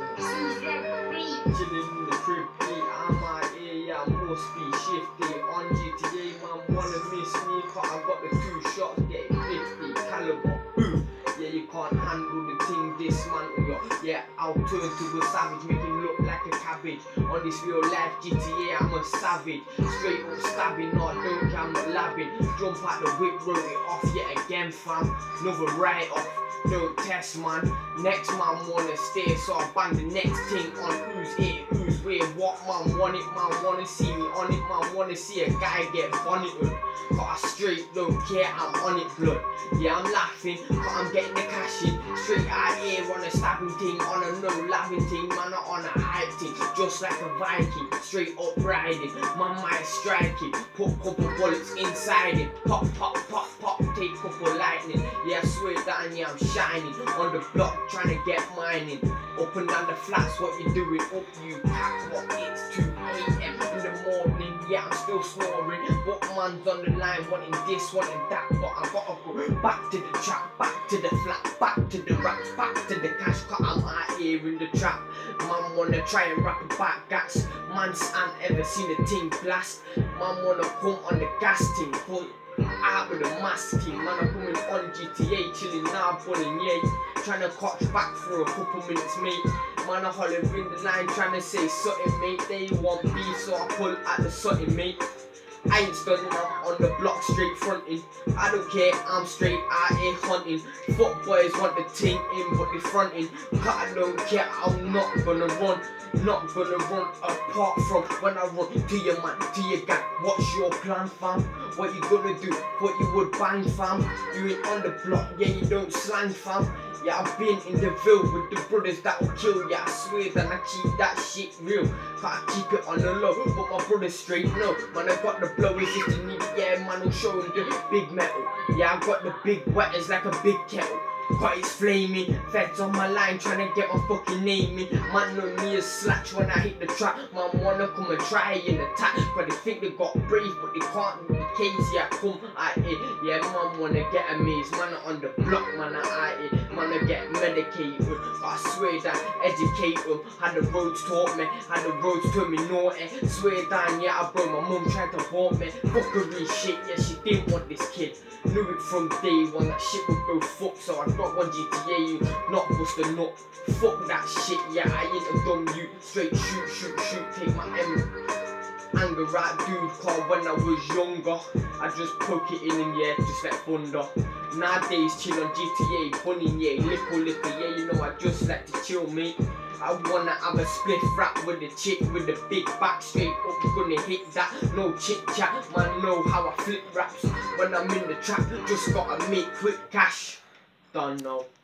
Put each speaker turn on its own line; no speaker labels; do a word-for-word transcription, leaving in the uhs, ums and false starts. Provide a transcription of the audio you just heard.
Chillin' in the crib, yeah, I'm out here, yeah, I'm more speed shifty. On G T A, man, wanna miss me, cause I got the two shots, getting fifty caliber, boom. Yeah, you can't handle the thing, dismantle your, yeah, I'll turn to a savage, make him look like a cabbage. On this real life G T A, I'm a savage, straight up stabbing, no, I don't care, I'm not labbing. Jump out the whip, roll it off yet again, fam, another write off. Don't test, man. Next man wanna stay, so I bang the next thing on who's it, who's where, what man want it, man wanna see me on it, man wanna see a guy get bonneted. Got a straight, don't care, I'm on it, blood. Yeah, I'm laughing, but I'm getting the cash in. Straight out here on a stabbing thing, on a no laughing thing, man, not on a hype thing. Just like a Viking, straight up riding. Man might strike it, put couple bullets inside it. Pop, pop, pop, pop, take couple lightning. Yeah, I swear down, yeah, I'm shining. On the block, trying to get mining. Up and down the flats, what you doing? Up you pack, what it's two A M in the morning. Yeah, I'm still snoring. What man's on the line, wanting this, wanting that. But I gotta go back to the trap, back to the flat, back to the raps, back to the cash. Cause I'm out here in the trap. Man wanna try and rap about gas. Man's ain't ever seen a thing blast. Man wanna come on the gas thing, pull out with a mask team. Man, I'm coming on G T A, chilling now, pulling, yeah. Trying to catch back for a couple minutes, mate. Man, I holler in the line, trying to say something, mate. They want beef, so I pull at the something, mate. I ain't stunning, I'm on the block straight fronting. I don't care, I'm straight out here hunting. Fuck boys want the ting in, but they fronting. Cause I don't care, I'm not gonna run. Not gonna run apart from when I run to your man, to your gang. What's your plan, fam? What you gonna do? What you would bang, fam? You ain't on the block, yeah, you don't slang, fam. Yeah, I've been in the ville with the brothers that will kill ya. I swear that I keep that shit real. Cause I keep it on the low, but my brothers straight no. Man, I got the blowers if you need it, yeah, man, I'll show them the big metal. Yeah, I got the big wetters like a big kettle. Got it flaming, feds on my line trying to get my fucking name in. Man know me as Slatch when I hit the track. Man wanna come and try and attack, but they think they got brave, but they can't do the case. Yeah, come out here, yeah, man wanna get amazed. Man on the block, man I out here. Man I get medicated, but I swear that educate them. How the roads taught me, how the roads told me naughty. Swear down, yeah, I bro, my mum tried to bought me. Fuckery shit, yeah, she didn't want this kid. Knew it from day one, that shit would go fuck. So I got one G T A, you not bust a nut. Fuck that shit, yeah, I ain't a dumb you. Straight shoot, shoot, shoot, take my M. Anger right dude, cause when I was younger, I just poke it in and yeah, just like thunder. Nowadays chill on G T A, bunny, yeah, little, little, yeah, you know I just like to chill, mate. I wanna have a split rap with the chick with the big back, straight up, gonna hit that, no chit chat, man know how I flip raps. When I'm in the trap, just gotta make quick cash. Done now.